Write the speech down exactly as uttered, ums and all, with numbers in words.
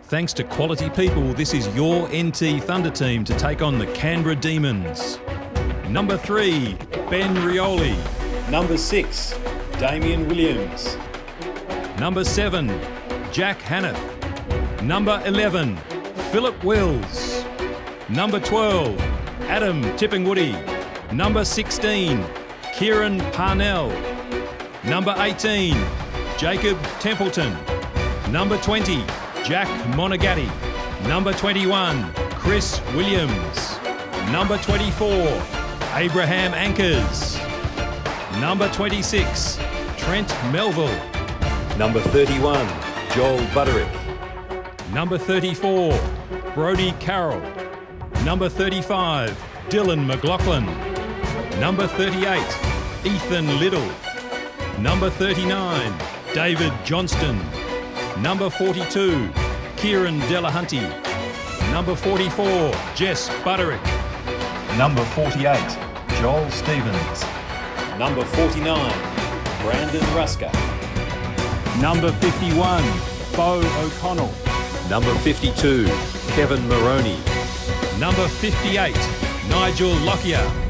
Thanks to quality people, this is your N T Thunder team to take on the Canberra Demons. Number three, Ben Rioli. Number six, Damien Williams. Number seven, Jack Hanneth. Number eleven, Philip Wills. Number twelve, Adam Tippingwoody. Number sixteen, Kieran Parnell. Number eighteen, Jacob Templeton. Number twenty, Jack Monagatti. Number twenty-one, Chris Williams. Number twenty-four, Abraham Ankers. Number twenty-six, Trent Melville. Number thirty-one, Joel Budarick. Number thirty-four, Brodie Carroll. Number thirty-five, Dylan McLaughlin. Number thirty-eight, Ethan Liddle. Number thirty-nine, David Johnston. Number forty-two, Kieran Delahunty. Number forty-four, Jess Budarick. Number forty-eight, Joel Stevens. Number forty-nine, Brandon Rusker. Number fifty-one, Bo O'Connell. Number fifty-two, Kevin Maroney. Number fifty-eight, Nigel Lockyer.